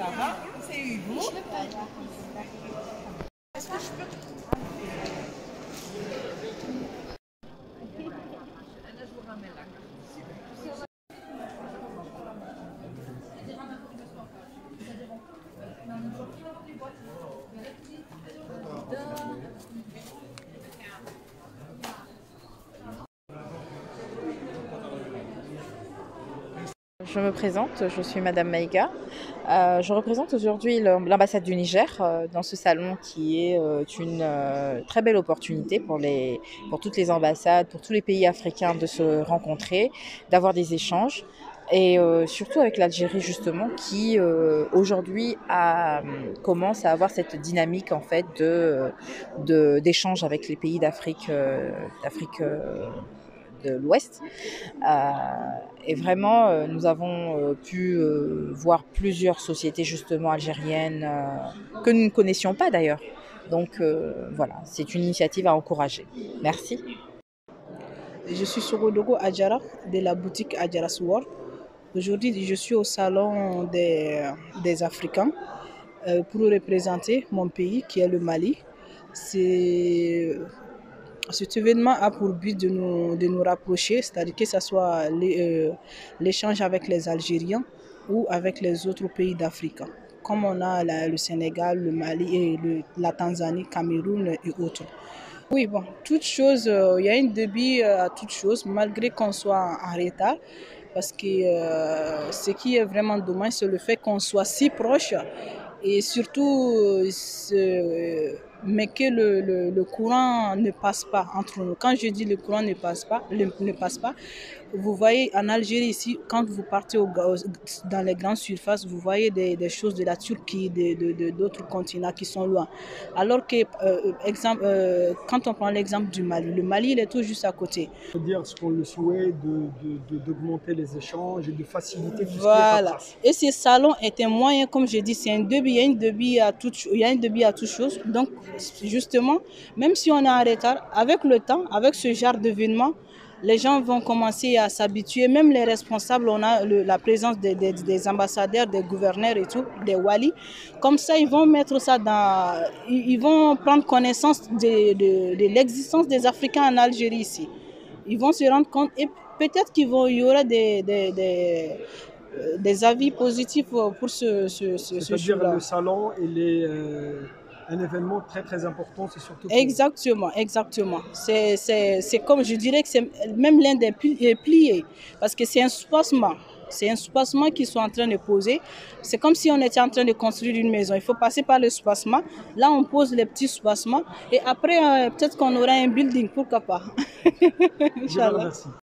Ça va? C'est Hugo. Est-ce que je peux... Je me présente, je suis Madame Maïga. Je représente aujourd'hui l'ambassade du Niger dans ce salon qui est une très belle opportunité pour toutes les ambassades, pour tous les pays africains de se rencontrer, d'avoir des échanges. Et surtout avec l'Algérie justement qui aujourd'hui commence à avoir cette dynamique en fait d'échange avec les pays d'Afrique de l'Ouest. Et vraiment, nous avons pu voir plusieurs sociétés justement algériennes que nous ne connaissions pas d'ailleurs. Donc voilà, c'est une initiative à encourager. Merci. Je suis Sorodogo Adjara de la boutique Adjara World. Aujourd'hui, je suis au salon des Africains pour représenter mon pays qui est le Mali. Cet événement a pour but de nous rapprocher, c'est-à-dire que ce soit l'échange avec les Algériens ou avec les autres pays d'Afrique, comme on a le Sénégal, le Mali et la Tanzanie, Cameroun et autres. Oui, bon, toute chose, il y a une début à toute chose, malgré qu'on soit en retard, parce que ce qui est vraiment dommage, c'est le fait qu'on soit si proche et surtout, mais que le courant ne passe pas entre nous. Quand je dis le courant ne passe pas, vous voyez en Algérie ici, quand vous partez dans les grandes surfaces, vous voyez des choses de la Turquie, d'autres continents qui sont loin. Alors que, quand on prend l'exemple du Mali, le Mali il est tout juste à côté. Dire ce qu'on le souhaite, d'augmenter les échanges et de faciliter tout Voilà. ce qui est paperasse. Et ce salon est un moyen, comme je dis, c'est un début, il y a une début à toute chose. Donc, justement, même si on est en retard, avec le temps, avec ce genre d'événement, les gens vont commencer à s'habituer, même les responsables, on a la présence des ambassadeurs, des gouverneurs et tout, des walis. Comme ça, ils vont mettre ça ils vont prendre connaissance de l'existence des Africains en Algérie ici. Ils vont se rendre compte et peut-être qu'il y aura des avis positifs pour ce C'est-à-dire jour-là. le salon, il est un événement très très important, c'est surtout pour... Exactement, exactement. C'est comme je dirais que c'est même l'un des piliers, parce que c'est un soubassement. C'est un soubassement qu'ils sont en train de poser. C'est comme si on était en train de construire une maison. Il faut passer par le soubassement. Là, on pose les petits soubassements. Et après, peut-être qu'on aura un building, pourquoi pas. Je vous remercie.